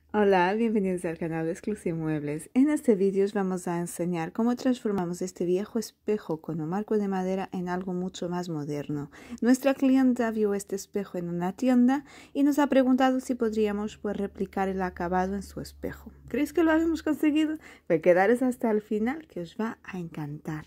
Hola, bienvenidos al canal de Exclusive Muebles. En este vídeo os vamos a enseñar cómo transformamos este viejo espejo con un marco de madera en algo mucho más moderno. Nuestra clienta vio este espejo en una tienda y nos ha preguntado si podríamos replicar el acabado en su espejo. ¿Creéis que lo habíamos conseguido? Pues quedaros hasta el final que os va a encantar.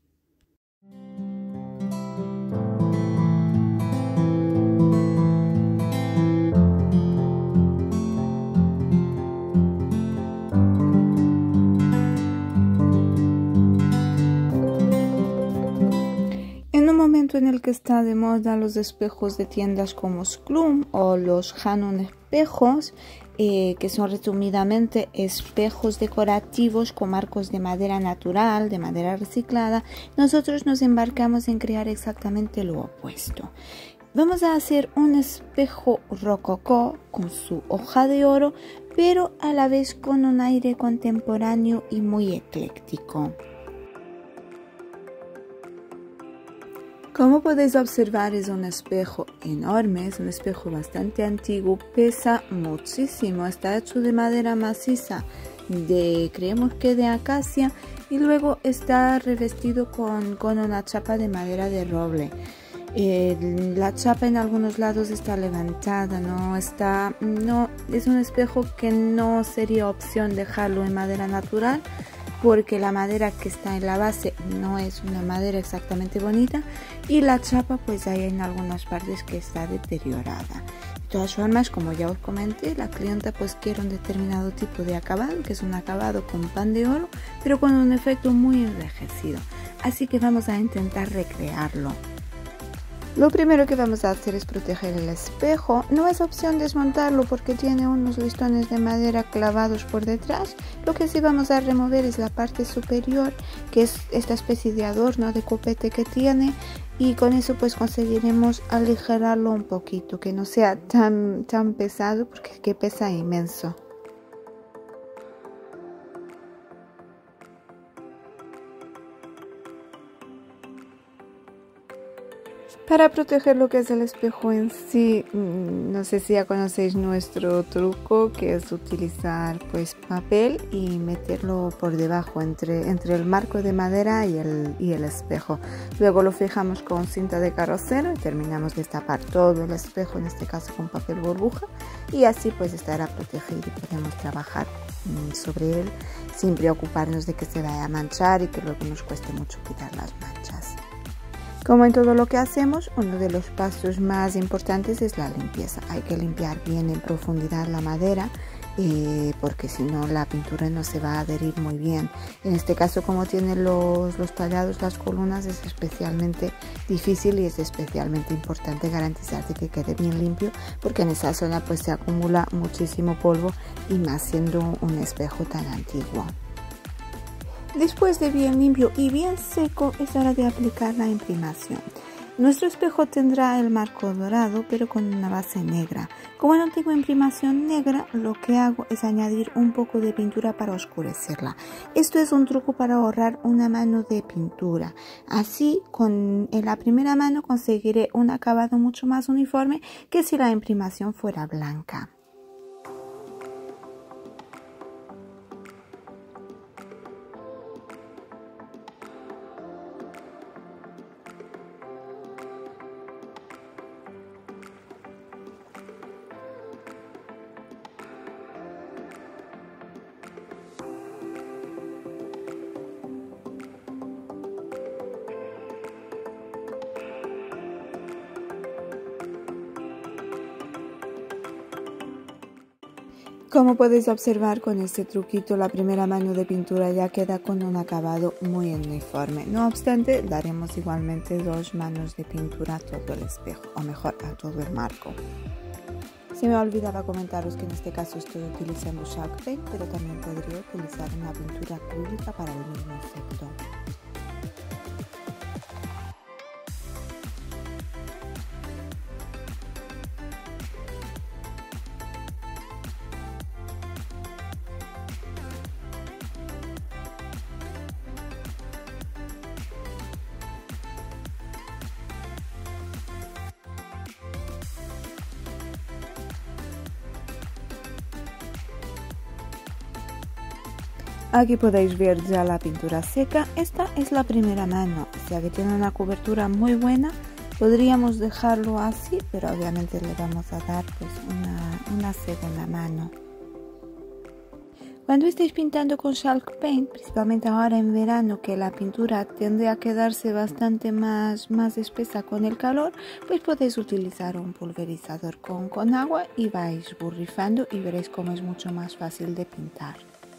En un momento en el que está de moda los espejos de tiendas como Sklum o los Hanon espejos, que son resumidamente espejos decorativos con marcos de madera natural, de madera reciclada, nosotros nos embarcamos en crear exactamente lo opuesto. Vamos a hacer un espejo rococó con su hoja de oro, pero a la vez con un aire contemporáneo y muy ecléctico. Como podéis observar, es un espejo enorme, es un espejo bastante antiguo, pesa muchísimo, está hecho de madera maciza, creemos que de acacia, y luego está revestido con una chapa de madera de roble. La chapa en algunos lados está levantada, es un espejo que no sería opción dejarlo en madera natural, porque la madera que está en la base no es una madera exactamente bonita y la chapa pues hay en algunas partes que está deteriorada. De todas formas, como ya os comenté, la clienta pues quiere un determinado tipo de acabado, que es un acabado con pan de oro, pero con un efecto muy envejecido. Así que vamos a intentar recrearlo. Lo primero que vamos a hacer es proteger el espejo. No es opción desmontarlo porque tiene unos listones de madera clavados por detrás. Lo que sí vamos a remover es la parte superior, que es esta especie de adorno de copete que tiene, y con eso pues conseguiremos aligerarlo un poquito, que no sea tan pesado, porque es que pesa inmenso. Para proteger lo que es el espejo en sí, no sé si ya conocéis nuestro truco, que es utilizar pues papel y meterlo por debajo entre el marco de madera y el espejo. Luego lo fijamos con cinta de carrocero y terminamos de tapar todo el espejo, en este caso con papel burbuja, y así pues estará protegido y podemos trabajar sobre él sin preocuparnos de que se vaya a manchar y que luego nos cueste mucho quitar las manchas. Como en todo lo que hacemos, uno de los pasos más importantes es la limpieza. Hay que limpiar bien en profundidad la madera, porque si no la pintura no se va a adherir muy bien. En este caso, como tiene los tallados, las columnas, es especialmente difícil y es especialmente importante garantizar de que quede bien limpio, porque en esa zona pues se acumula muchísimo polvo, y más siendo un espejo tan antiguo. Después de bien limpio y bien seco, es hora de aplicar la imprimación. Nuestro espejo tendrá el marco dorado, pero con una base negra. Como no tengo imprimación negra, lo que hago es añadir un poco de pintura para oscurecerla. Esto es un truco para ahorrar una mano de pintura. Así, en la primera mano conseguiré un acabado mucho más uniforme que si la imprimación fuera blanca. Como podéis observar, con este truquito la primera mano de pintura ya queda con un acabado muy uniforme. No obstante, daremos igualmente dos manos de pintura a todo el espejo, o mejor, a todo el marco. Se me olvidaba comentaros que en este caso estoy utilizando Shark Paint, pero también podría utilizar una pintura acrílica para el mismo efecto. Aquí podéis ver ya la pintura seca. Esta es la primera mano, o sea que tiene una cobertura muy buena. Podríamos dejarlo así, pero obviamente le vamos a dar pues una segunda mano. Cuando estéis pintando con Chalk Paint, principalmente ahora en verano que la pintura tiende a quedarse bastante más espesa con el calor, pues podéis utilizar un pulverizador con agua y vais burrifando y veréis cómo es mucho más fácil de pintar.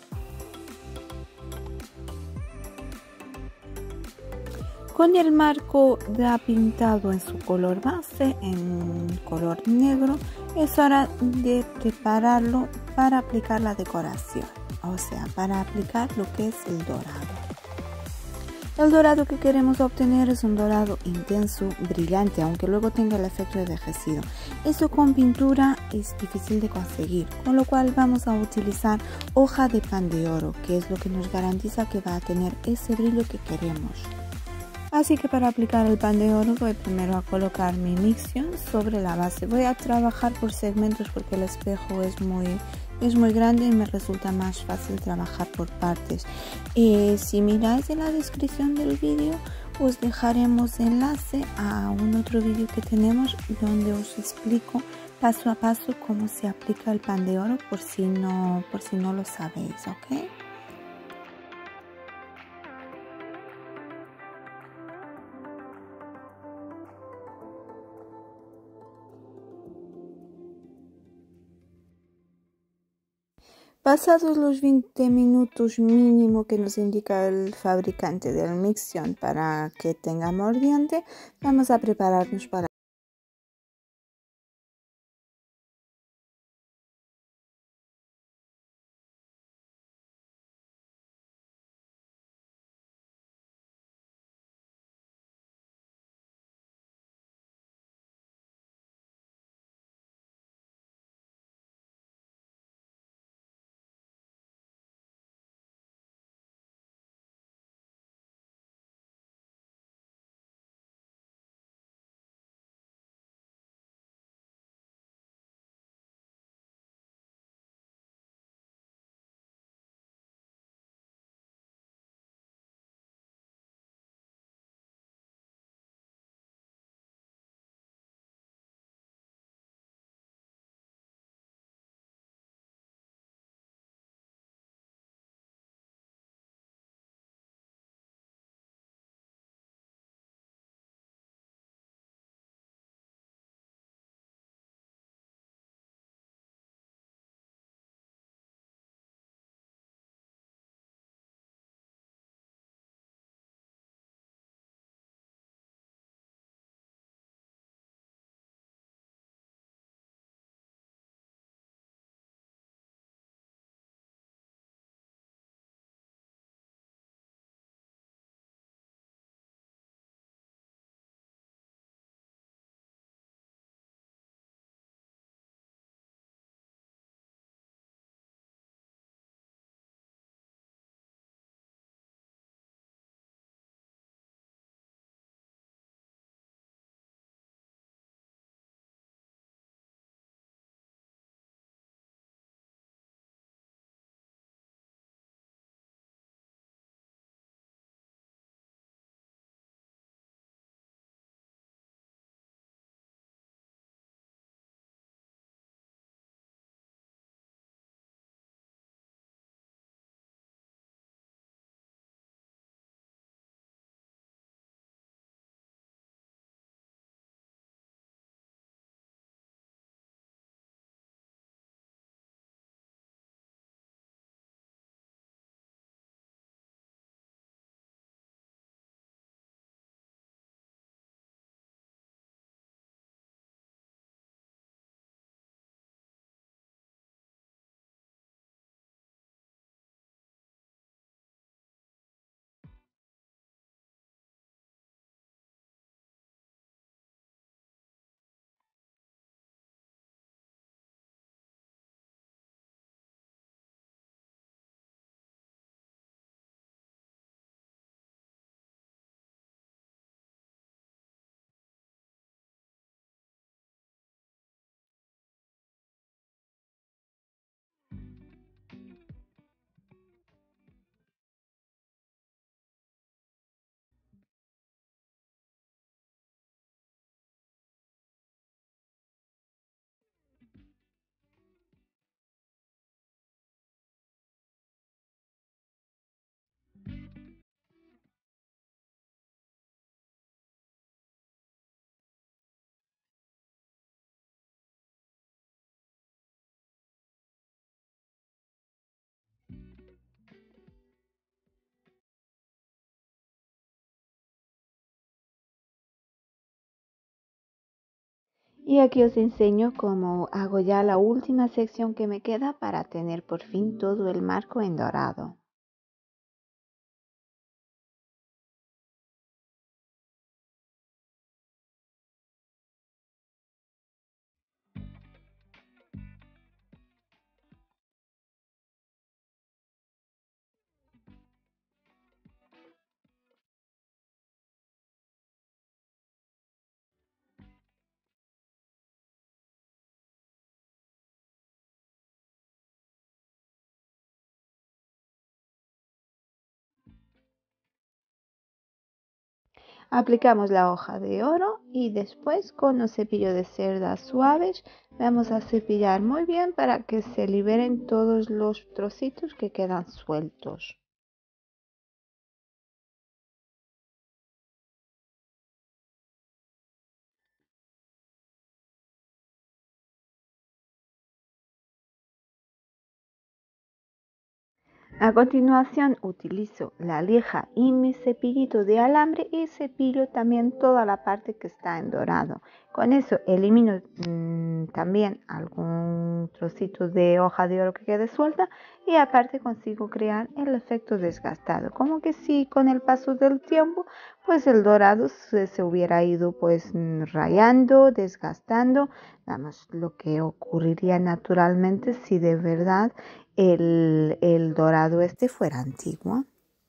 Con el marco ya pintado en su color base, en color negro, es hora de prepararlo para aplicar la decoración, o sea, para aplicar lo que es el dorado. El dorado que queremos obtener es un dorado intenso, brillante, aunque luego tenga el efecto de envejecido. Eso con pintura es difícil de conseguir, con lo cual vamos a utilizar hoja de pan de oro, que es lo que nos garantiza que va a tener ese brillo que queremos. Así que para aplicar el pan de oro voy primero a colocar mi mixtion sobre la base. Voy a trabajar por segmentos porque el espejo es muy grande y me resulta más fácil trabajar por partes. Si miráis en la descripción del vídeo os dejaremos enlace a un otro vídeo que tenemos donde os explico paso a paso cómo se aplica el pan de oro por si no lo sabéis, ¿ok? Pasados los 20 minutos mínimo que nos indica el fabricante del mixtion para que tenga mordiente, vamos a prepararnos para Y aquí os enseño cómo hago ya la última sección que me queda para tener por fin todo el marco en dorado. Aplicamos la hoja de oro y después con un cepillo de cerdas suaves vamos a cepillar muy bien para que se liberen todos los trocitos que quedan sueltos. A continuación utilizo la lija y mi cepillito de alambre y cepillo también toda la parte que está en dorado. Con eso elimino también algún trocito de hoja de oro que quede suelta y aparte consigo crear el efecto desgastado. Como que si con el paso del tiempo pues el dorado se hubiera ido pues rayando, desgastando. Vamos, lo que ocurriría naturalmente si de verdad el dorado este fuera antiguo.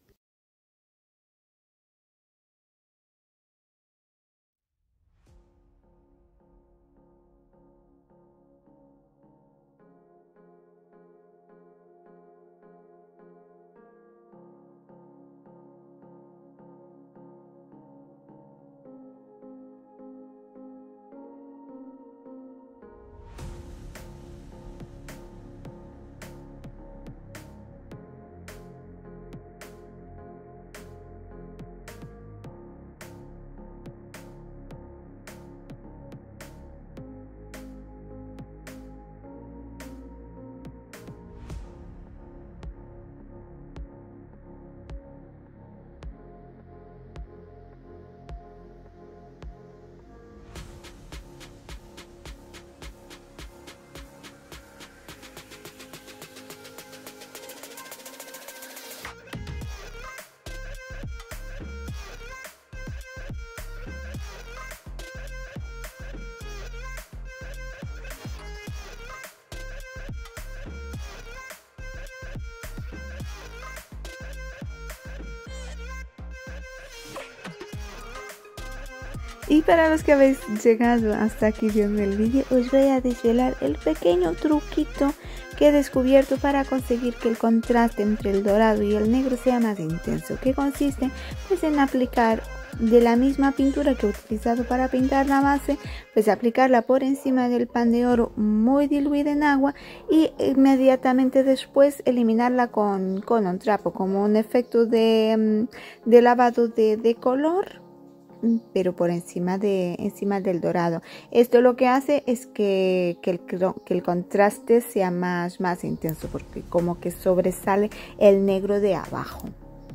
Y para los que habéis llegado hasta aquí viendo el vídeo, os voy a desvelar el pequeño truquito que he descubierto para conseguir que el contraste entre el dorado y el negro sea más intenso, que consiste pues en aplicar de la misma pintura que he utilizado para pintar la base, pues aplicarla por encima del pan de oro muy diluida en agua y inmediatamente después eliminarla con un trapo, como un efecto de lavado de color, pero por encima del dorado. Esto lo que hace es que el contraste sea más intenso, porque como que sobresale el negro de abajo.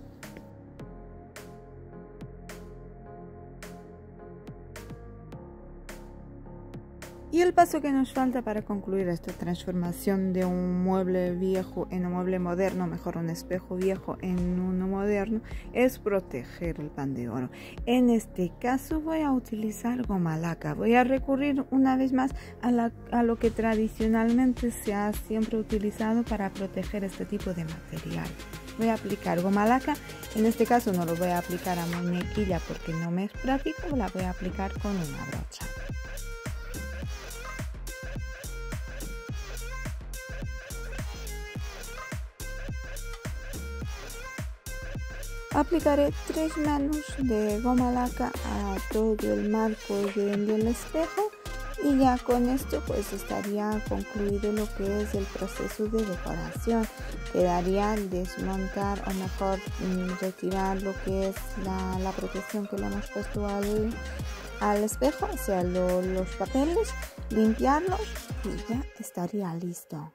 Y el paso que nos falta para concluir esta transformación de un mueble viejo en un mueble moderno, mejor un espejo viejo en uno moderno, es proteger el pan de oro. En este caso voy a utilizar goma laca. Voy a recurrir una vez más a lo que tradicionalmente se ha siempre utilizado para proteger este tipo de material. Voy a aplicar goma laca. En este caso no lo voy a aplicar a muñequilla porque no me es práctico, la voy a aplicar con una brocha. Aplicaré 3 manos de goma laca a todo el marco del espejo y ya con esto pues estaría concluido lo que es el proceso de decoración. Quedaría desmontar o mejor retirar lo que es la protección que le hemos puesto al espejo, o sea los papeles, limpiarlos y ya estaría listo.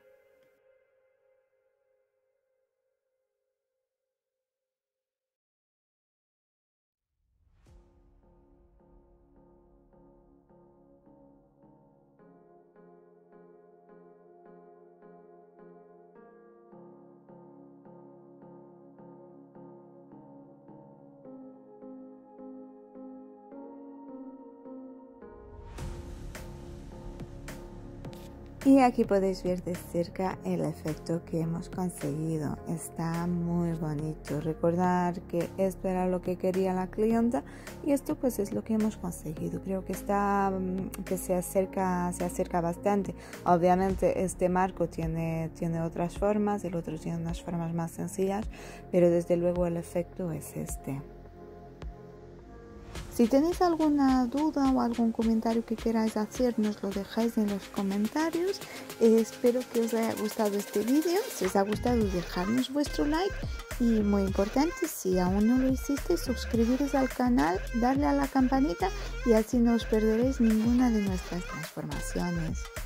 Y aquí podéis ver de cerca el efecto que hemos conseguido. Está muy bonito. Recordar que esto era lo que quería la clienta y esto pues es lo que hemos conseguido. Creo que se acerca bastante. Obviamente este marco tiene otras formas, el otro tiene unas formas más sencillas, pero desde luego el efecto es este. Si tenéis alguna duda o algún comentario que queráis hacer, nos lo dejáis en los comentarios. Espero que os haya gustado este vídeo. Si os ha gustado, dejadnos vuestro like. Y muy importante, si aún no lo hiciste, suscribiros al canal, darle a la campanita y así no os perderéis ninguna de nuestras transformaciones.